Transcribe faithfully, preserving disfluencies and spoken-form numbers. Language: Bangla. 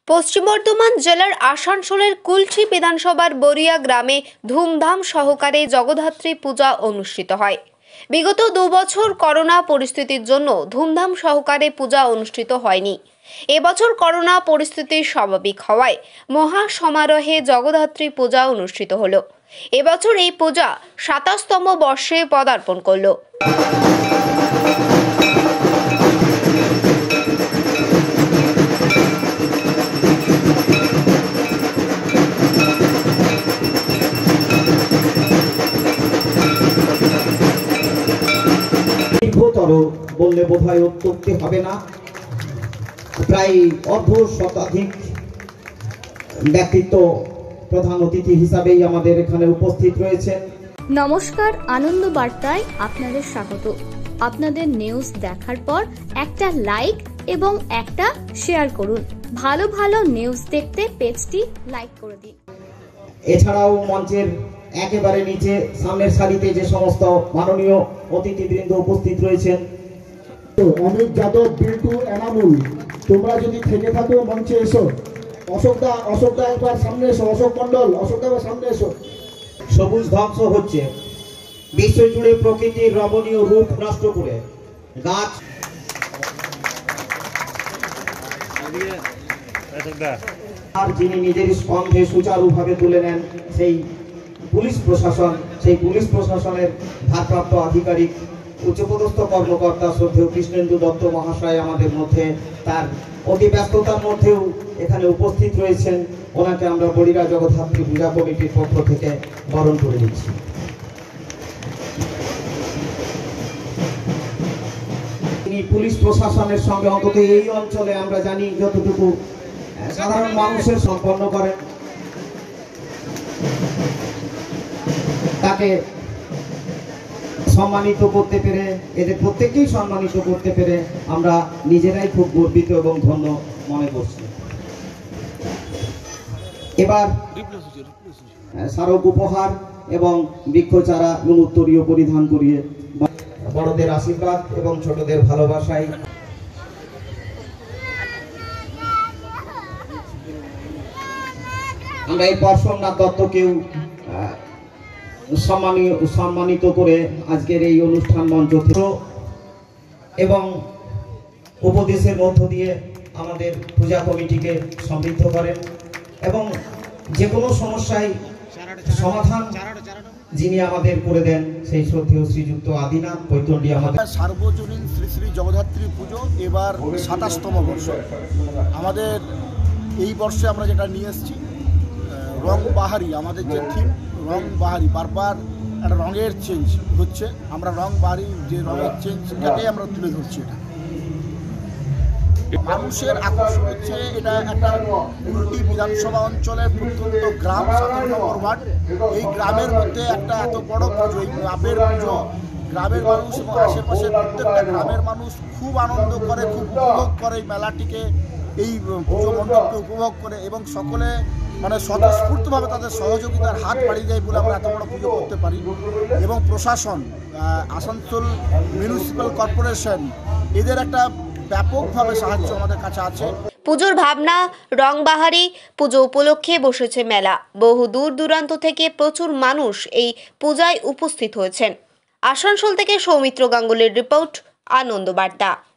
পশ্চিম বর্ধমান জেলার আসানসোলের কুলটি বিধানসভার বরিয়া গ্রামে ধুমধাম সহকারে জগদ্ধাত্রী পূজা অনুষ্ঠিত হয়। বিগত দু বছর করোনা পরিস্থিতির জন্য ধুমধাম সহকারে পূজা অনুষ্ঠিত হয়নি। এবছর করোনা পরিস্থিতি স্বাভাবিক হওয়ায় মহা সমারোহে জগদ্ধাত্রী পূজা অনুষ্ঠিত হলো। এবছর এই পূজা সাতাশতম বর্ষে পদার্পণ করলো। দীর্ঘতর বললে বোধহয় অত্যুক্তি হবে না। প্রায় অর্ধ শতাধিক ব্যক্তিত্ব প্রধান অতিথি হিসাবেই আমাদের এখানে উপস্থিত রয়েছেন। নমস্কার, আনন্দ বার্তায় আপনাদের স্বাগত। আপনাদের নিউজ দেখার পর একটা লাইক এবং একটা শেয়ার করুন। ভালো ভালো নিউজ দেখতে পেজটি লাইক করে দিন। এছাড়াও মঞ্চের একেবারে নিচে সামনের সারিতে যে সমস্ত মাননীয় অতিথিবৃন্দ উপস্থিত রয়েছেন, অমিত যাদব, বিল্টু, এনামুল, তোমরা যদি থেকে থাকো মঞ্চে এসো। অশোকদা অশোকদা একবার সামনে এসো। অশোক মন্ডল, অশোকদা একবার সামনে এসো। সবুজ ধ্বংস হচ্ছে, বিশ্বজুড়ে প্রকৃতির রমণীয় রূপ নষ্ট করে গাছ আর যিনি নিজের স্কন্ধে সুচারুভাবে তুলে নেন সেই পুলিশ প্রশাসন, সেই পুলিশ প্রশাসনের ভারপ্রাপ্ত আধিকারিক উচ্চপদস্থ কর্মকর্তা শ্রদ্ধেয় কৃষ্ণেন্দু দত্ত মহাশয় আমাদের মধ্যে, তার অতি ব্যস্ততার মধ্যেও এখানে উপস্থিত রয়েছেন। ওনাকে আমরা বরিয়া জগদ্ধাত্রী পূজা কমিটির পক্ষ থেকে বরণ করে দিচ্ছি। তিনি পুলিশ প্রশাসনের সঙ্গে অন্তত এই অঞ্চলে আমরা জানি যতটুকু সাধারণ মানুষের সম্পন্ন করেন, তাকে সম্মানিত করতে পেরে, এদের প্রত্যেককেই সম্মানিত করতে পেরে আমরা নিজেরাই খুব গর্বিত এবং ধন্য মনে করছি। এবার স্মারক উপহার এবং বৃক্ষচারা এবং উত্তরীয় পরিধান করিয়ে বড়দের আশীর্বাদ এবং ছোটদের ভালোবাসায় আমরা এই পরশনাথ দত্তকেও সম্মানিত করে আজকের এই অনুষ্ঠান মঞ্চ এবং উপদেশের মধ্য দিয়ে আমাদের পূজা কমিটিকে সমৃদ্ধ করেন এবং যে কোনো সমস্যায় সমাধান যিনি আমাদের করে দেন সেই শ্রদ্ধেয় শ্রীযুক্ত আদিনাথ বৈতণ্ডী আমাদের সার্বজনীন শ্রী শ্রী জগদ্ধাত্রী পুজো এবার সাতাশতম বর্ষ। আমাদের এই বর্ষে আমরা যেটা নিয়ে এসেছি রং বাহারি, আমাদের যে থিম রং বাহারি, বারবার একটা রঙের চেঞ্জ হচ্ছে। আমরা রং বাহারি যে রঙের চেঞ্জ এটাকেই আমরা তুলে ধরছি। এটা মানুষের আকর্ষণ হচ্ছে, এটা একটা কুলটি বিধানসভা অঞ্চলের প্রত্যন্ত গ্রাম, সাতান্ন নম্বর ওয়ার্ড। এই গ্রামের মধ্যে একটা এত বড় পুজো, এই গ্রামের পুজো, গ্রামের মানুষ এবং আশেপাশের প্রত্যেকটা গ্রামের মানুষ খুব আনন্দ করে, খুব উপভোগ করে এই মেলাটিকে, এই পুজো মণ্ডপকে উপভোগ করে এবং সকলে মানে স্বতঃস্ফূর্তভাবে তাদের সহযোগিতার হাত বাড়িয়ে দেয় বলে আমরা এত বড় পুজো করতে পারি। এবং প্রশাসন, আসানসোল মিউনিসিপ্যাল কর্পোরেশন, এদের একটা ব্যাপকভাবে সাহায্য আমাদের কাছে আছে। পুজোর ভাবনা রংবাহারি পুজো উপলক্ষে বসেছে মেলা। বহু দূর দূরান্ত থেকে প্রচুর মানুষ এই পূজায় উপস্থিত হয়েছেন। আসানসোল থেকে সৌমিত্র গাঙ্গুলির রিপোর্ট, আনন্দ বার্তা।